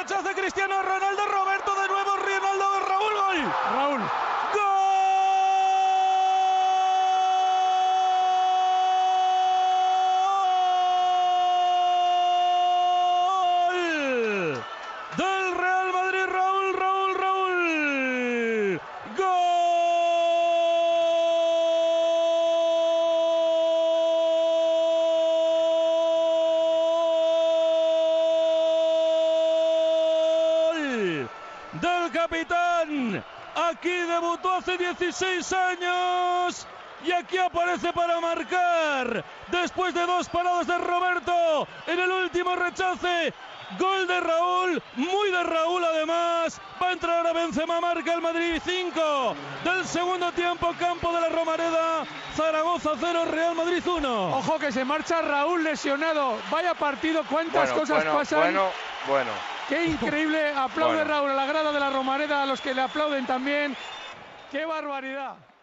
rechace Cristiano Ronaldo, Roberto de nuevo, Ronaldo de Raúl, gol. Raúl. ¡Gol! Del Real Madrid, Raúl. ¡Gol! Del capitán. Aquí debutó hace 16 años y aquí aparece para marcar después de 2 paradas de Roberto en el último rechace. Gol de Raúl, muy de Raúl además. Va a entrar ahora Benzema, marca el Madrid. 5 del segundo tiempo, campo de la Romareda. Zaragoza 0, Real Madrid 1. Ojo que se marcha Raúl lesionado. Vaya partido, cuántas cosas pasan. Bueno. Qué increíble. Aplaude Raúl a la grada de la Romareda, a los que le aplauden también. ¡Qué barbaridad!